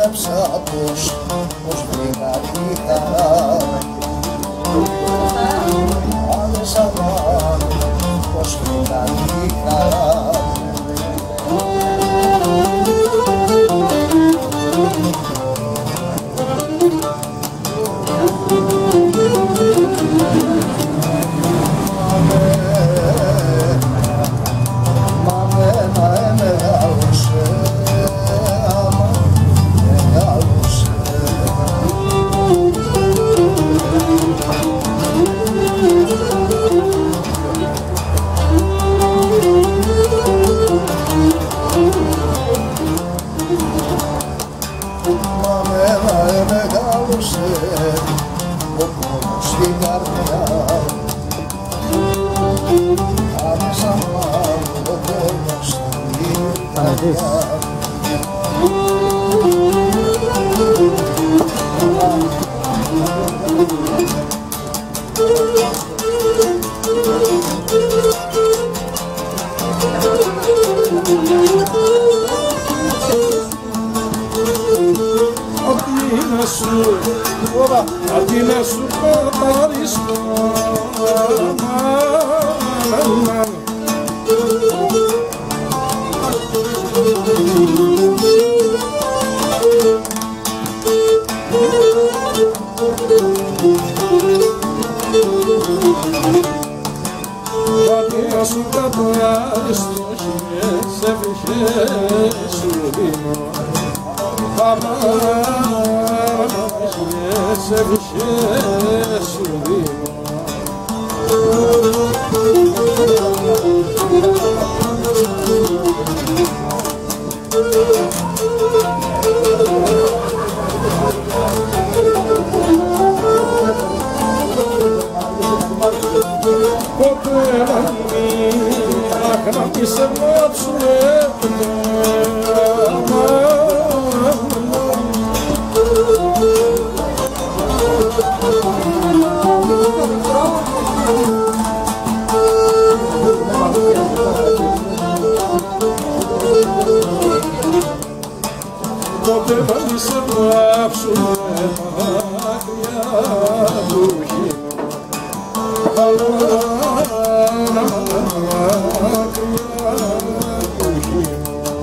πίστεψα πως βρήκα τη χαρά. Άδεσα πως βρήκα τη χαρά. Ο πόνος στην καρδιά, άμεσα μάλλον ο πόνος στην καρδιά. Αντί να σου καθαριστώ, αντί να σου καθαριστώ, σε ευχές σου δίνω. Σε ευχές σου δίνω. Ποτέ να μη σε μάτσουνε ποτέ να μη σε βάψουνε μακριά του χειμώνα, αλλά μακριά του χειμώνα.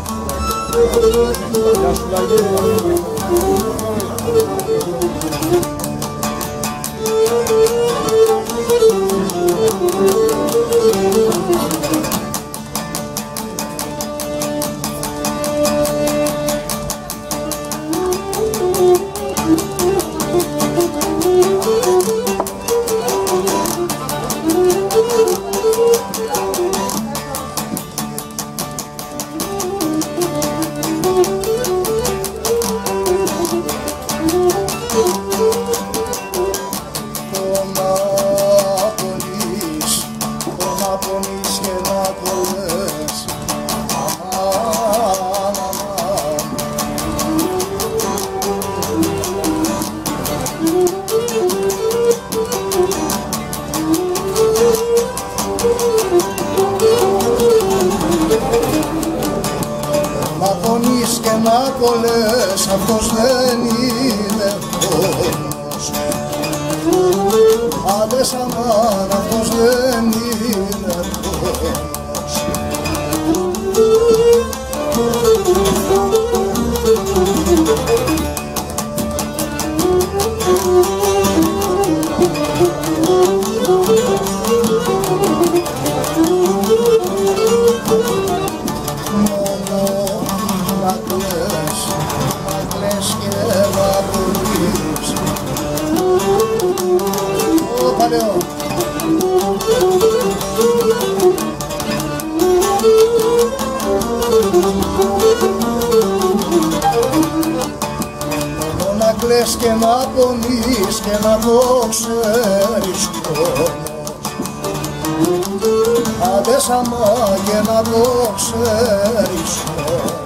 Γεια σου Λαγέ. Να πονείς και να κολλές, αυτός δεν είναι πόνος. Άντε σαμάν, αυτός δεν είναι πόνος. Να κλαις και να πονείς και να το ξέρεις όμως. Άντε σαμά και να το ξέρεις όμως.